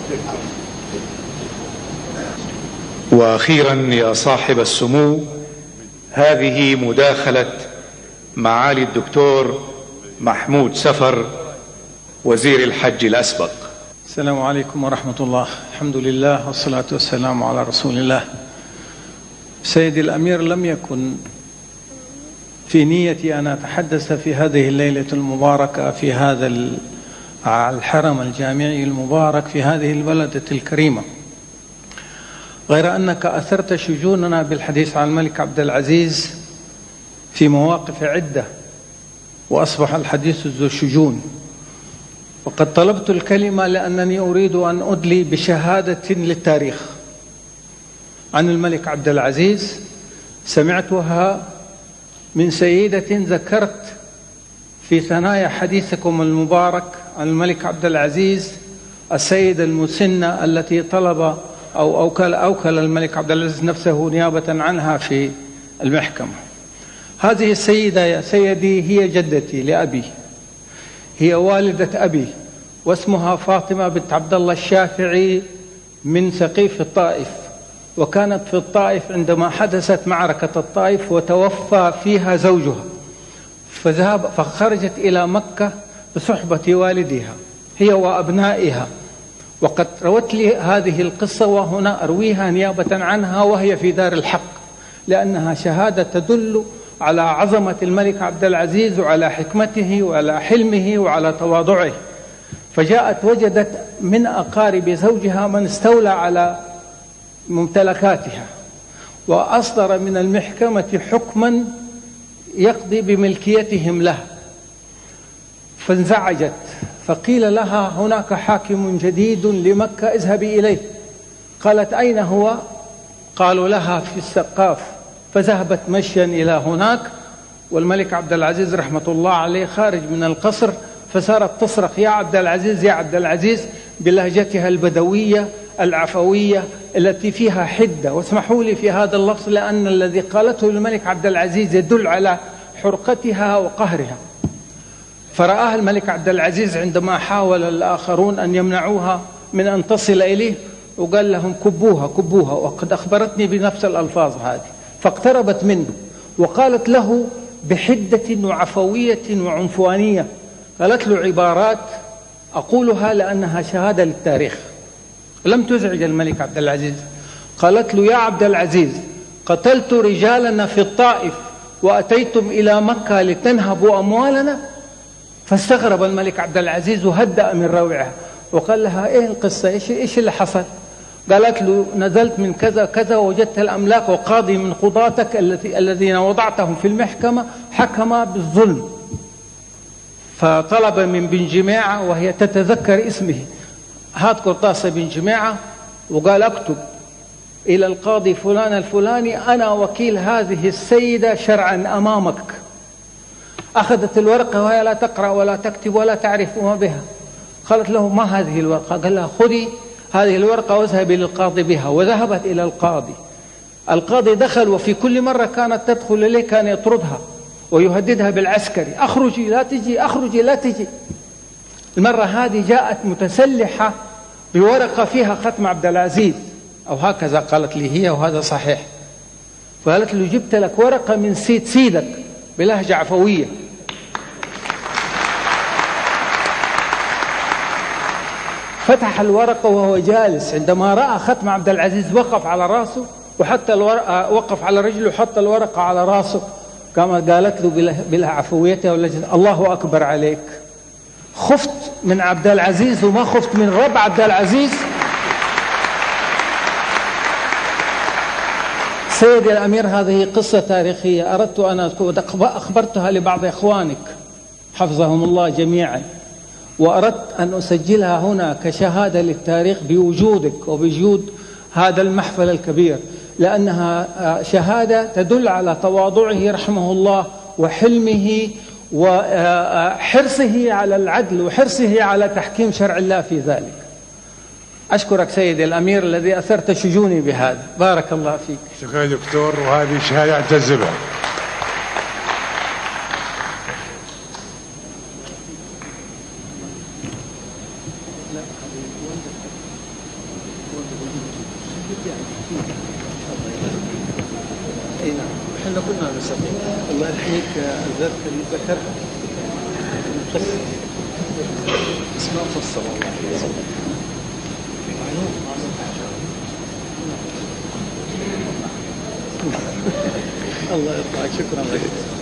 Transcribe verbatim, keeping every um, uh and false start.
وأخيرا يا صاحب السمو، هذه مداخلة معالي الدكتور محمود سفر وزير الحج الأسبق. السلام عليكم ورحمة الله. الحمد لله والصلاة والسلام على رسول الله. سيدي الأمير، لم يكن في نيتي أن أتحدث في هذه الليلة المباركة في هذا الحرم الجامعي المبارك في هذه البلدة الكريمة، غير أنك أثرت شجوننا بالحديث عن الملك عبد العزيز في مواقف عدة، وأصبح الحديث ذو شجون. وقد طلبت الكلمة لأنني أريد أن أدلي بشهادة للتاريخ عن الملك عبد العزيز سمعتها من سيدة ذكرت في ثنايا حديثكم المبارك عن الملك عبد العزيز، السيدة المسنة التي طلب أو أوكل, أوكل الملك عبد العزيز نفسه نيابة عنها في المحكمة. هذه السيدة يا سيدي هي جدتي لأبي، هي والدة أبي، واسمها فاطمة بنت عبد الله الشافعي من سقيف الطائف، وكانت في الطائف عندما حدثت معركة الطائف وتوفى فيها زوجها، فذهب فخرجت إلى مكة بصحبة والدها هي وأبنائها. وقد روت لي هذه القصة وهنا أرويها نيابة عنها وهي في دار الحق، لأنها شهادة تدل على عظمة الملك عبد العزيز وعلى حكمته وعلى حلمه وعلى تواضعه. فجاءت وجدت من أقارب زوجها من استولى على ممتلكاتها، وأصدر من المحكمة حكما يقضي بملكيتهم له، فانزعجت فقيل لها هناك حاكم جديد لمكة اذهبي إليه. قالت أين هو؟ قالوا لها في السقاف، فذهبت مشيا إلى هناك، والملك عبد العزيز رحمة الله عليه خارج من القصر، فصارت تصرخ يا عبد العزيز يا عبد العزيز بلهجتها البدوية العفوية التي فيها حدة. واسمحوا لي في هذا اللفظ لأن الذي قالته الملك عبد العزيز يدل على حرقتها وقهرها. فرآها الملك عبد العزيز عندما حاول الآخرون أن يمنعوها من أن تصل إليه، وقال لهم كبوها كبوها، وقد أخبرتني بنفس الألفاظ هذه. فاقتربت منه وقالت له بحدة وعفوية وعنفوانية، قالت له عبارات أقولها لأنها شهادة للتاريخ لم تزعج الملك عبد العزيز. قالت له يا عبد العزيز قتلت رجالنا في الطائف وأتيتم إلى مكة لتنهبوا أموالنا. فاستغرب الملك عبد العزيز وهدأ من روعها وقال لها ايه القصة، ايش ايش اللي حصل؟ قالت له نزلت من كذا كذا ووجدت الأملاك، وقاضي من قضاتك التي الذين وضعتهم في المحكمة حكم بالظلم. فطلب من بن جماعة وهي تتذكر اسمه، هات قرطاسة بن جماعة، وقال اكتب إلى القاضي فلان الفلاني أنا وكيل هذه السيدة شرعا أمامك. أخذت الورقة وهي لا تقرأ ولا تكتب ولا تعرف ما بها. قالت له ما هذه الورقة؟ قال لها خذي هذه الورقة واذهبي للقاضي بها. وذهبت إلى القاضي. القاضي دخل، وفي كل مرة كانت تدخل إليه كان يطردها ويهددها بالعسكري، أخرجي لا تجي أخرجي لا تجي. المرة هذه جاءت متسلحة بورقة فيها ختم عبد العزيز أو هكذا قالت لي هي، وهذا صحيح. فقالت له جبت لك ورقة من سيد سيدك بلهجة عفوية. فتح الورقة وهو جالس، عندما رأى ختم عبد العزيز وقف على رأسه وحتى الورقة وقف على رجله وحط الورقة على رأسه، كما قالت له بلا عفويتها ولجنة الله أكبر عليك. خفت من عبد العزيز وما خفت من رب عبد العزيز. سيدي الأمير، هذه قصة تاريخية أردت أن أخبرتها لبعض إخوانك حفظهم الله جميعا، وأردت أن أسجلها هنا كشهادة للتاريخ بوجودك وبوجود هذا المحفل الكبير، لأنها شهادة تدل على تواضعه رحمه الله وحلمه وحرصه على العدل وحرصه على تحكيم شرع الله في ذلك. أشكرك سيدي الأمير الذي أثرت شجوني بهذا، بارك الله فيك. شكرا دكتور، وهذه شهادة أعتز بها. اي نعم، احنا كنا نسمي الله يحييك ذكر ذكر قصة اسمها مفصل الله الله يرضى عليك، شكرا لك.